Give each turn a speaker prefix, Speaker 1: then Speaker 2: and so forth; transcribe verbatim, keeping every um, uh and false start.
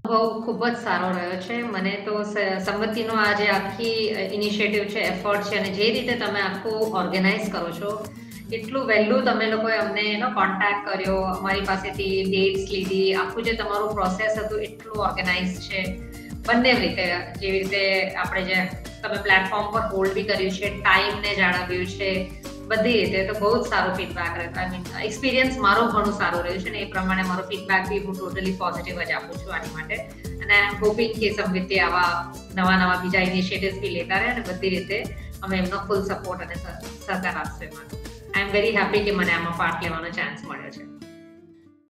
Speaker 1: અનુભવ ખૂબ જ સારો રહ્યો છે. મને તો સ સંમતિનો આ જે આખી ઇનિશિયેટિવ છે, એફર્ટ છે અને જે રીતે તમે આખું ઓર્ગેનાઇઝ કરો છો, એટલું વહેલું તમે લોકોએ અમને એનો કોન્ટેક્ટ કર્યો, અમારી પાસેથી ડેટ્સ લીધી, આખું જે તમારું પ્રોસેસ હતું એટલું ઓર્ગેનાઇઝ છે. બંને રીતે જેવી રીતે આપણે જે તમે પ્લેટફોર્મ પર હોલ્ડ બી કર્યું છે, ટાઈમને જાળવ્યું છે, બધી રીતે તો બહુ જ સારો ફીડબેક રહ્યો. આઈ મીન એક્સપિરિયન્સ મારો ઘણું સારું રહ્યું છે ને એ પ્રમાણે મારો ફીડબેક બી હું ટોટલી પોઝિટિવ જ આપું છું આની માટે. અને આઈ એમ હોપિંગ કે સંવિતે આવા નવા નવા બીજા ઇનિશિયેટિવ્સ બી લેતા રહે અને બધી રીતે અમે એમનો ફૂલ સપોર્ટ અને સહકાર આપશે એમાં. આઈ એમ વેરી હેપી કે મને આમાં પાર્ટ લેવાનો ચાન્સ મળ્યો છે.